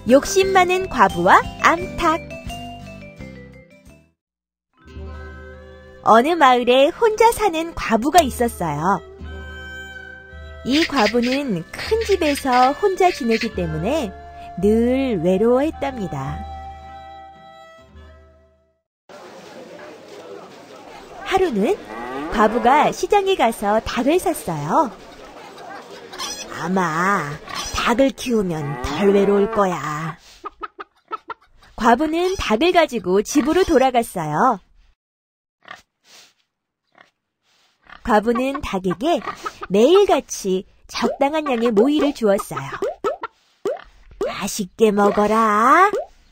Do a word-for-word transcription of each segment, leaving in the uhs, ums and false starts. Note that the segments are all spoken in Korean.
욕심 많은 과부와 암탉. 어느 마을에 혼자 사는 과부가 있었어요. 이 과부는 큰 집에서 혼자 지내기 때문에 늘 외로워했답니다. 하루는 과부가 시장에 가서 닭을 샀어요. 아마 닭을 키우면 덜 외로울 거야. 과부는 닭을 가지고 집으로 돌아갔어요. 과부는 닭에게 매일같이 적당한 양의 모이를 주었어요. 맛있게 먹어라.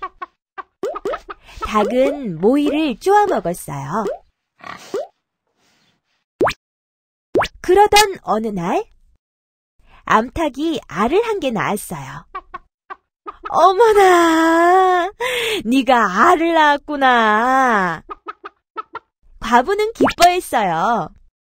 닭은 모이를 쪼아 먹었어요. 그러던 어느 날 암탉이 알을 한 개 낳았어요. 어머나, 네가 알을 낳았구나. 과부는 기뻐했어요.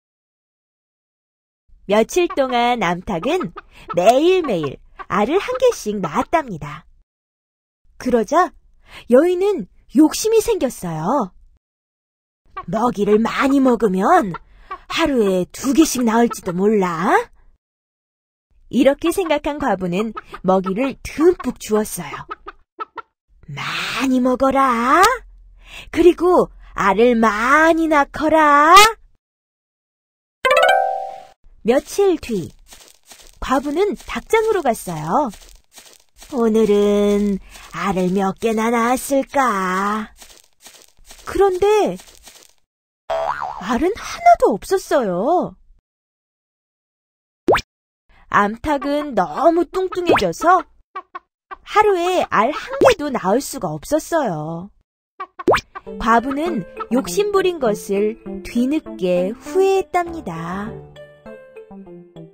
며칠 동안 암탉은 매일매일 알을 한 개씩 낳았답니다. 그러자 여인은 욕심이 생겼어요. 먹이를 많이 먹으면 하루에 두 개씩 나올지도 몰라. 이렇게 생각한 과부는 먹이를 듬뿍 주었어요. 많이 먹어라. 그리고 알을 많이 낳거라. 며칠 뒤, 과부는 닭장으로 갔어요. 오늘은 알을 몇 개나 낳았을까? 그런데 알은 하나도 없었어요. 암탉은 너무 뚱뚱해져서 하루에 알 한 개도 낳을 수가 없었어요. 과부는 욕심부린 것을 뒤늦게 후회했답니다.